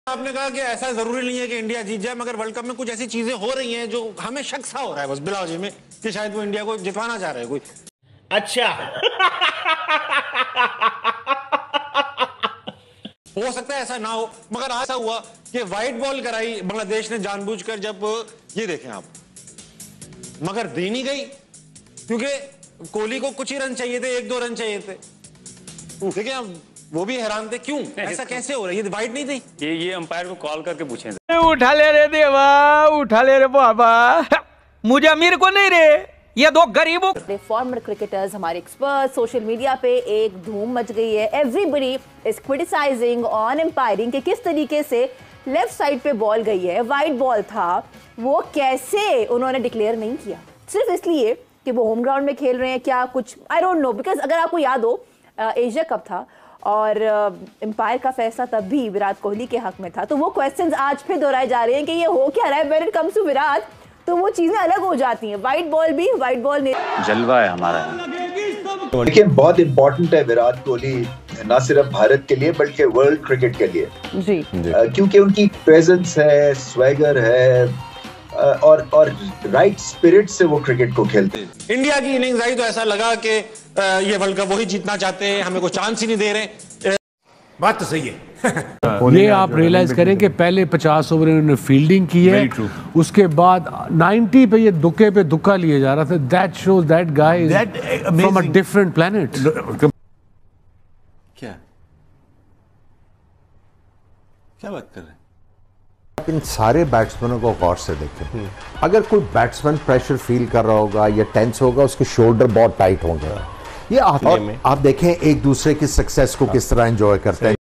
आपने कहा कि ऐसा जरूरी नहीं है कि इंडिया जीत जाए, मगर वर्ल्ड कप में कुछ ऐसी चीजें हो रही हैं जो हमें शक सा हो रहा है बस बिलावजी में कि शायद वो इंडिया को जितवाना चाह रहे हैं कोई। अच्छा हो सकता है ऐसा ना हो, मगर ऐसा हुआ कि व्हाइट बॉल कराई बांग्लादेश ने जानबूझकर। जब ये देखें आप, मगर दी नहीं गई क्योंकि कोहली को कुछ ही रन चाहिए थे, 1-2 रन चाहिए थे। ठीक है, वो भी हैरान थे क्यों ऐसा कैसे हो रहा है, ये वाइड नहीं थी। ये अंपायर को कॉल करके पूछे। उठा ले रे देवा, उठा ले रे बाबा, मुझे अमीर को नहीं रे, ये दो गरीबों। फॉर्मर क्रिकेटर्स, हमारे एक्सपर्ट, सोशल मीडिया पे एक धूम मच गई है। Everybody is criticising on umpiring कि किस तरीके से लेफ्ट साइड पे बॉल गई है, वाइड बॉल था, वो कैसे उन्होंने डिक्लेयर नहीं किया, सिर्फ इसलिए कि वो होम ग्राउंड में खेल रहे हैं क्या, कुछ आई डोंट नो। बिकॉज अगर आपको याद हो एशिया कप था और एम्पायर का फैसला तब भी विराट कोहली के हक में था, तो वो क्वेश्चंस आज फिर दोहराए जा रहे हैं कि ये हो क्या रहा है when it comes to Virat, तो वो चीजें अलग हो जाती हैं। वाइट बॉल भी, वाइट बॉल ने जलवा है हमारा। लेकिन बहुत इंपॉर्टेंट है विराट कोहली, ना सिर्फ भारत के लिए बल्कि वर्ल्ड क्रिकेट के लिए जी, क्योंकि उनकी प्रेजेंस है, स्वैगर है और राइट स्पिरिट से वो क्रिकेट को खेलते हैं। इंडिया की इनिंग्स आई तो ऐसा लगा कि ये वर्ल्ड कप वही जीतना चाहते हैं, हमें कोई चांस ही नहीं दे रहे। बात तो सही है। ये आप रियलाइज करें कि पहले 50 ओवर इन्होंने फील्डिंग की है, उसके बाद 90 पे ये दुक्के पे दुक्का लिए जा रहा था। That shows that guy is from a different planet. क्या बात कर रहे हैं आप? इन सारे बैट्समैनों को गौर से देखें। अगर कोई बैट्समैन प्रेशर फील कर रहा होगा या टेंस होगा, उसके शोल्डर बहुत टाइट होंगे। ये आप देखें एक दूसरे की सक्सेस को किस तरह एंजॉय करते हैं।